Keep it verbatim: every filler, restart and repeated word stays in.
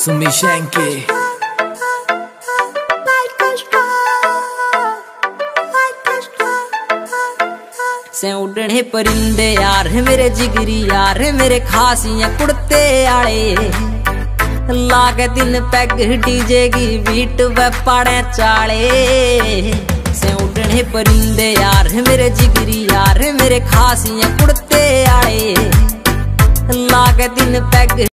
सुमी शैंके से उड़ने परिंदे यार मेरे जिगरी यार मेरे खासियां कुड़ते आले लागे दिन पैग डीजे की बीट व पाड़े चाले। से उड़ने परिंदे यार मेरे जिगरी यार मेरे खासियां कुड़ते आले लागे दिन पैग